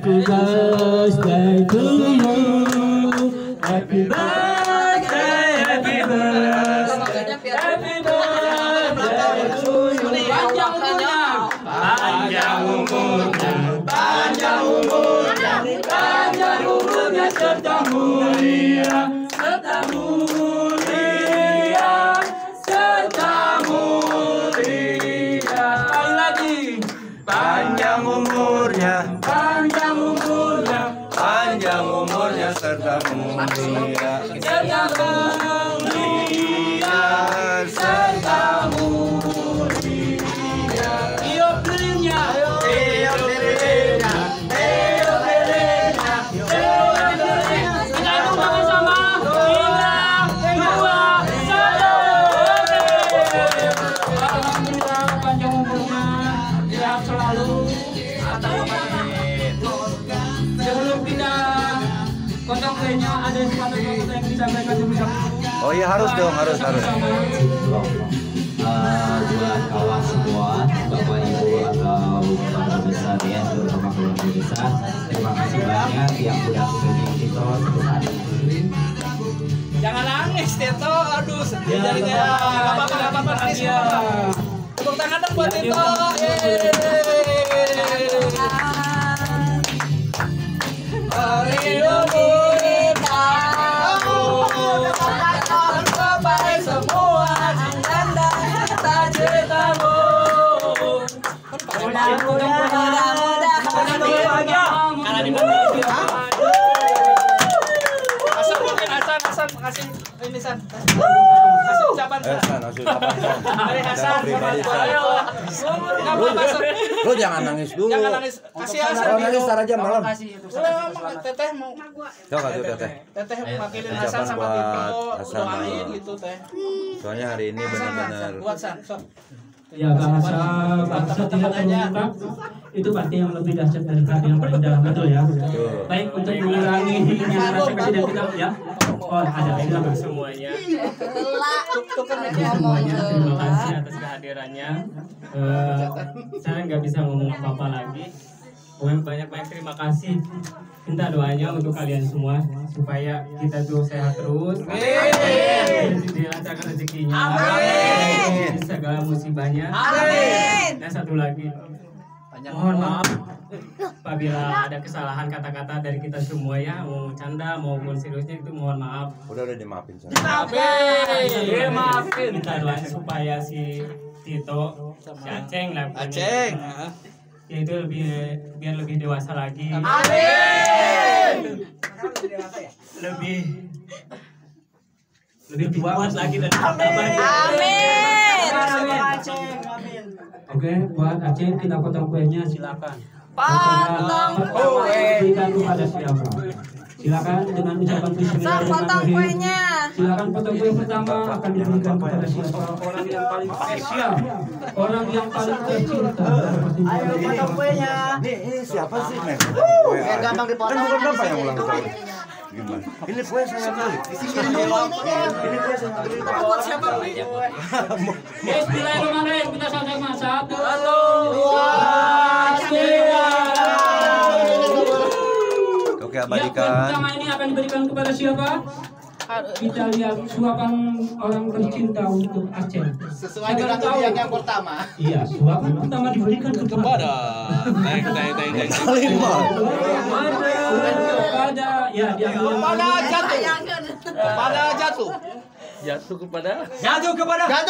Happy birthday to you. Happy birthday, happy birthday, happy birthday to you. Panjang umurnya, panjang umurnya, panjang umurnya serta mulia, serta mulia, serta mulia. Sekali lagi. Panjang umurnya, panjang umurnya, panjang umurnya serta mulia, serta mulia, serta mulia. Tiup lilinnya, tiup lilinnya, tiup lilinnya, tiup lilinnya. Kita hitung sama-sama. 3, 2, 1. Alhamdulillah panjang umurnya. Sehat selalu. Sebelum kita potong kuenya, ada sepatu-sepatu yang disampaikan juga. Oh iya harus dong, harus. Buat kawan semua, Bapak Ibu atau keluarga besar ya, terutama keluarga besar, terima kasih banyak yang sudah menjadi Tito saat ini. Jangan nangis, Tito. Aduh, sedih jadinya. Gak apa-apa nangis ya. Tepuk tangan dong buat Tito. Kasih ini San. Kasih ucapan San. Dari Hasan. Lu jangan nangis dulu. Jangan nangis. Kasih Hasan. Kalau nangis tar aja malam. Teteh mau. Coba tuh teteh. Teteh makilin Hasan sama Tito. Doain gitu teh. Soalnya hari ini benar-benar. Buat San. Ya bangsa tidak terluka itu pasti yang lebih dahsyat daripada yang paling dalam, betul ya. Baik, untuk mengurangi rasa kasih dan kita ya. Oh ada silakan semuanya. Semuanya Terima kasih atas kehadirannya. Saya nggak bisa ngomong apa-apa lagi. Banyak terima kasih. Minta doanya untuk kalian semua supaya kita tuh sehat terus. Dilancarkan rezekinya. Amin. Segala musibahnya. Amin. Dan satu lagi, mohon maaf apabila ada kesalahan kata-kata dari kita semua ya, mau canda maupun seriusnya itu mohon maaf. Udah dimaafin sama. Maafin. Minta doanya supaya si Tito, si Aceng lah. Aceng. Ya itu biar lebih dewasa lagi. Amin. Lebih kuat lagi dan Amin. Oke, buat Aceh kita potong kuenya silakan. Potong kue. Berikan kepada siapa? Silakan dengan ucapan Sok bismillahirrahmanirrahim. potong kuenya. Silakan potong kue pertama akan diberikan kepada siapa? Orang yang paling spesial, orang yang paling tercinta. Ayo potong kuenya. Ini siapa sih men? Biar gampang dipotong. Kan bukan bapak yang ulang tahun. Gimana? Ini kue saya beli. Ini kue saya beli. Buat siapa? Bismillahirrahmanirrahim. Kita sama-sama 1, 2, 3. Oke, Yang abadikan. pertama ini akan diberikan kepada siapa? Kita lihat suapan orang tercinta untuk Aceh. Sesuai dengan yang pertama. Iya, suapan pertama diberikan kepada Pada jatuh. jatuh kepada 1, 2,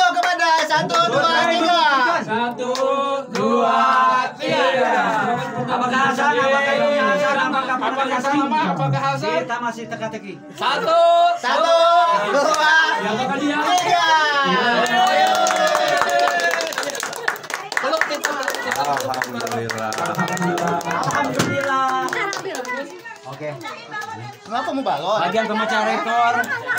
3. 1, 2, 3. Apakah Hasan? Apakah ini Hasan? Apakah sama? Apakah Hasan? Kita masih teka-teki. 1, 2, Yang bakal dia 3. Alhamdulillah. Alhamdulillah. Oke. Kenapa mau balon? Bagian pemecah rekor.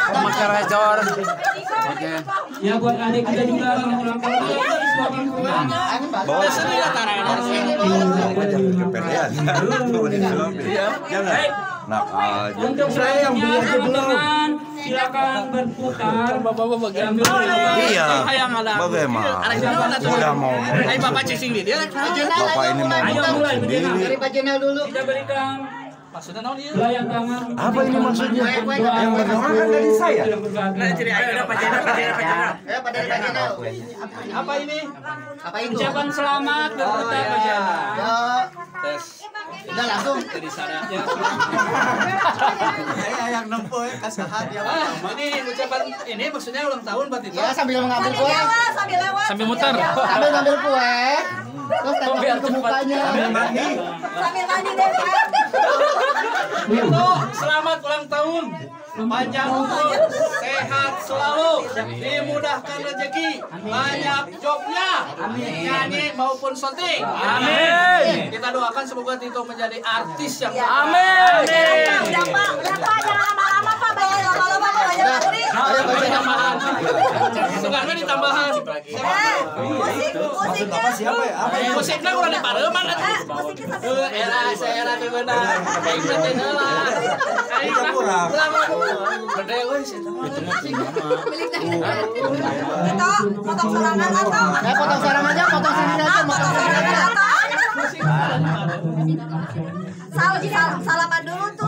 Oke. ya buat adik kita juga yang ulang tahun suapan kuenya. Bawa sini ya kepedean. Jangan. Nak aja. Untuk saya yang beli aja belum. silakan berputar. Iya. Bagaimana? Udah mau. Ayo Bapak cicing dia. Bapak ini mau Ayo mulai sendiri. Dari Pak Jenel dulu. Kita berikan Maksudnya naon ieu? Layang tangan. Apa ini maksudnya? Yang berdoa kan dari saya. Ayo Pak Jenel. Pak dari Pak Jenel. Apa ini? Apa itu? Ucapan selamat berputar Pak Jenel. Ya. Tes. Udah langsung. Dari sana ya. Saya yang nempo ya kasahat ya. Ini ucapan ini maksudnya ulang tahun buat itu. Ya sambil mengambil kue. Sambil lewat. Sambil muter. Sambil ngambil kue. Terus tembakin ke mukanya. Sambil mandi deh. Itu selamat ulang tahun. Panjang umur, sehat selalu, dimudahkan rezeki, banyak jobnya, nyanyi maupun syuting. Amin. Kita doakan semoga Tito menjadi artis yang Amin. Udah Pak, jangan lama-lama Pak, banyak lama-lama Pak, banyak lagi. tambahan. Sungguhnya ditambahan. Musiknya Siapa ya? Apa ya? Musiknya kurang dipareman atuh. musiknya sambil Era benar. Kayak gitu lah. Kayak kurang. Gede euy sih. potong sorangan atau Potong sarang aja, potong sendiri aja, potong sarang aja. Salaman dulu tuh.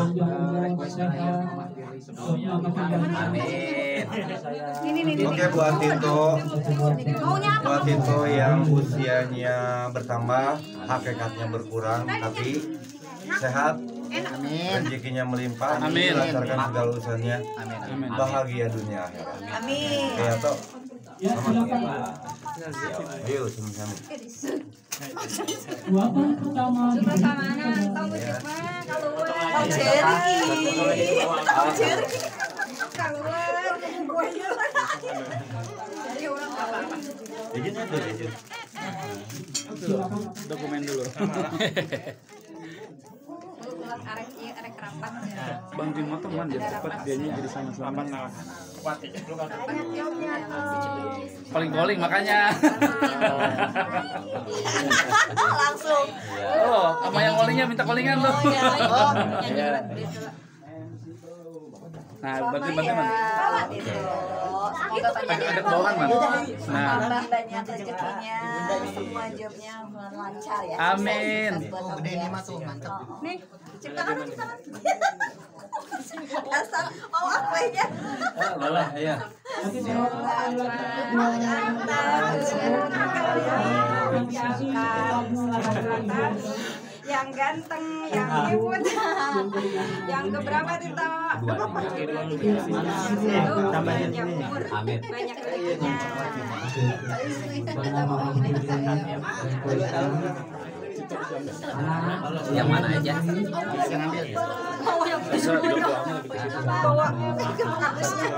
Oke buat Tito. Maunya apa? Buat Tito yang usianya bertambah, hakikatnya berkurang, tapi sehat, rezekinya melimpah, dilancarkan segala urusannya, bahagia dunia akhirat. Amin. Ya toh. Ya, silakan. Ayo sama-sama. Ucapan pertama. Tahu ceri. Dokumen dulu. Arek rapat. Bang Timo teman ya cepat dianya jadi sama-sama. Calling makanya. Langsung. Oh, sama yang callingnya minta callingan loh. Nah, bantu man. Semoga Agak bawaan man. Nah, banyak rezekinya, semua jobnya lancar ya. Amin. Gede ini mah tuh, mantap. Nih, ciptakan. Asal mau apa aja. boleh ya. Yang ganteng, yang imut, yang keberapa Tito? Banyak umur, banyak rezekinya. Yang mana aja? Bawa ke pengakusnya.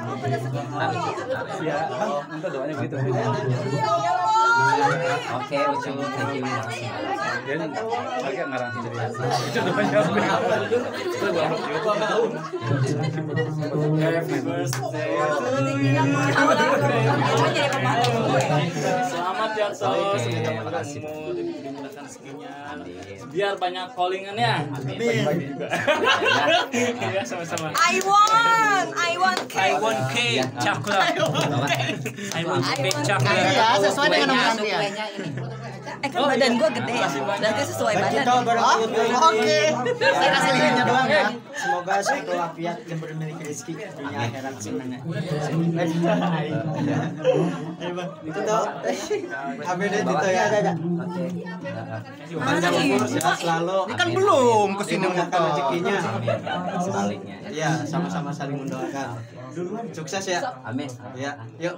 Ya, minta doanya begitu. Oke, Ucu, thank you. Dia agak ngarang sendiri. Itu doanya. Happy birthday. Selamat ya Sos, semoga berhasil dimudahkan rezekinya. Biar banyak callingannya. Bagi-bagi juga. Ya, sama-sama. I want cake. Coklat. I want cake coklat. Ya, sesuai dengan ukuran dia. Kan badan gue gede, berarti sesuai badan. Oke. Saya kasih linknya doang ya. Semoga suatu walafiat yang memiliki rezeki dunia akhirat senang. Itu tuh. ABD Tito ya. Panjang umur sehat selalu. Ini kan belum kesini Dimudahkan motor. rezekinya. Sebaliknya. Ya, sama-sama saling mendoakan. Sukses ya. Amin. Ya, yuk.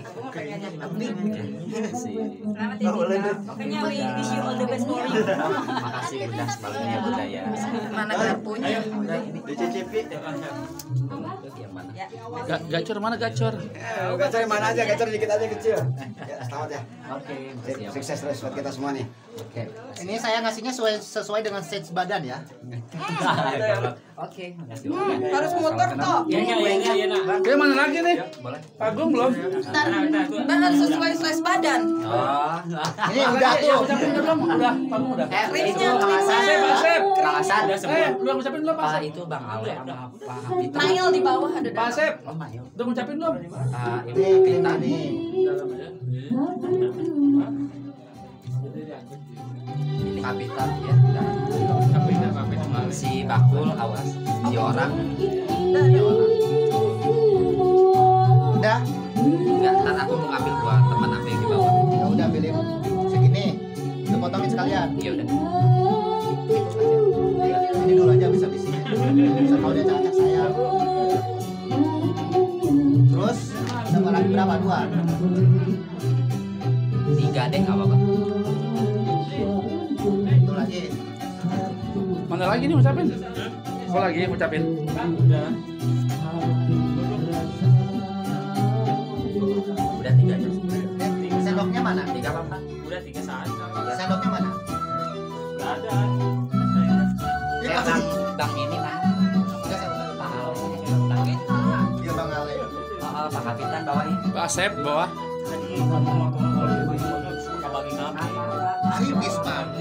Pokoknya we wish you all the best for you. Makasih udah sebaliknya Bunda ya. Mana garpunya? Dicicipi. Yang mana? Gacor mana gacor? Gacor mana aja, gacor dikit aja kecil. Ya, selamat ya. Oke, makasih ya. Sukses terus buat kita semua nih. Oke. Ini saya ngasihnya sesuai dengan stage badan ya. Oke, makasih. Harus muter toh. Iya nak. Dia mana lagi nih? Boleh. Agung belum? Ntar harus sesuai badan. Oh. Ini udah tuh. Ucapin belum? Udah, kamu udah. Rinnya, Pasep. Kang Hasan. Udah ngucapin belum Pak Pasep? itu Bang Ale sama Pak Kapita. Nail di bawah ada. Pasep. Oh, Mail. Udah ngucapin belum? Ini Kapita nih. Ini Kapita ya. Si Bakul awas. Si orang. Udah. Enggak, ntar aku mau ngambil buat teman aku yang di bawah. Ya udah pilih segini. Lu potongin sekalian. Iya udah. Ini dulu aja bisa di sini. Bisa kalau dia cakap saya. Terus sama lagi berapa? 2. 3 deh nggak apa-apa. Itu lagi. Mana lagi nih ngucapin? Kau lagi ngucapin? Udah 3 aja. Sendoknya mana? 3 apa? Udah 3 saat. Sendoknya mana? Enggak ada. Bang ini mah. Udah sendoknya. Pak Ale. Bang ini. Iya Bang Ale. Pak Kapitan bawain. Pasep bawah. Kamu mau bagi kami. Tipis Bang.